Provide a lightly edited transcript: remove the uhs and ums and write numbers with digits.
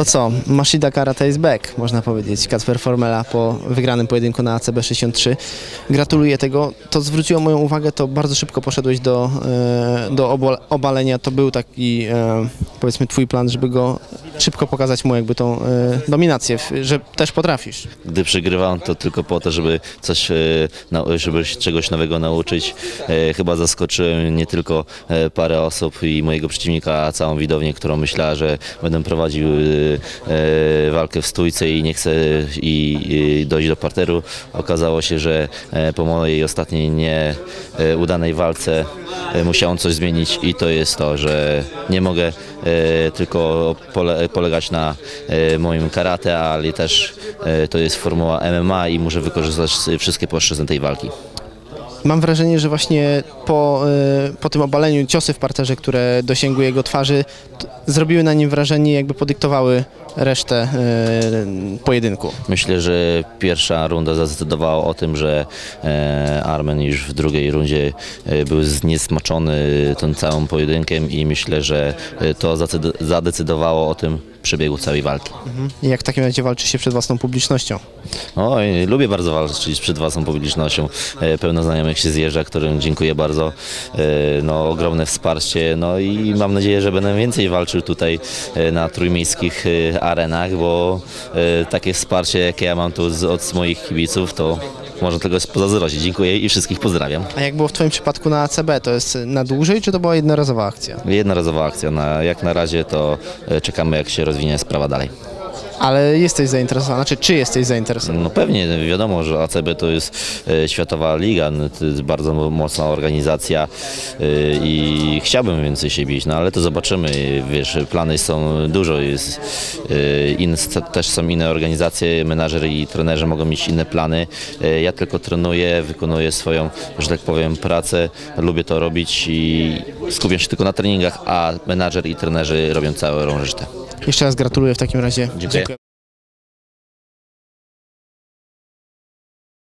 To co, Mashida Karate is back, można powiedzieć. Kacper Formela po wygranym pojedynku na ACB 63. Gratuluję tego. To zwróciło moją uwagę, to bardzo szybko poszedłeś do obalenia. To był taki, powiedzmy, twój plan, żeby go szybko pokazać mu jakby tą dominację, że też potrafisz. Gdy przegrywam, to tylko po to, żeby żeby się czegoś nowego nauczyć. Chyba zaskoczyłem nie tylko parę osób i mojego przeciwnika, a całą widownię, którą myślała, że będę prowadził walkę w stójce i nie chcę dojść do parteru. Okazało się, że po mojej ostatniej nieudanej walce musiałem coś zmienić i to jest to, że nie mogę tylko polegać na moim karate, ale też to jest formuła MMA i muszę wykorzystać wszystkie płaszczyzny tej walki. Mam wrażenie, że właśnie po tym obaleniu ciosy w parterze, które dosięgły jego twarzy, zrobiły na nim wrażenie, jakby podyktowały resztę pojedynku. Myślę, że pierwsza runda zadecydowała o tym, że Armen już w drugiej rundzie był zniesmaczony tym całym pojedynkiem i myślę, że to zadecydowało o tym przebiegu całej walki. I jak w takim razie walczy się przed własną publicznością? Oj, lubię bardzo walczyć przed własną publicznością. Pełno znajomych się zjeżdża, którym dziękuję bardzo. No, ogromne wsparcie, no i mam nadzieję, że będę więcej walczył tutaj na trójmiejskich arenach, bo takie wsparcie, jakie ja mam tu od moich kibiców, to można tego pozazdrościć. Dziękuję i wszystkich pozdrawiam. A jak było w twoim przypadku na ACB? To jest na dłużej, czy to była jednorazowa akcja? Jednorazowa akcja. Jak na razie to czekamy, jak się rozwinie sprawa dalej. Ale jesteś zainteresowany, znaczy czy jesteś zainteresowany? No pewnie, wiadomo, że ACB to jest światowa liga, to jest bardzo mocna organizacja i chciałbym więcej się bić, no ale to zobaczymy, wiesz, plany są dużo, też są inne organizacje, menadżer i trenerzy mogą mieć inne plany, ja tylko trenuję, wykonuję swoją, że tak powiem, pracę, lubię to robić i skupiam się tylko na treningach, a menadżer i trenerzy robią całą resztę. Jeszcze raz gratuluję w takim razie. Dziękuję.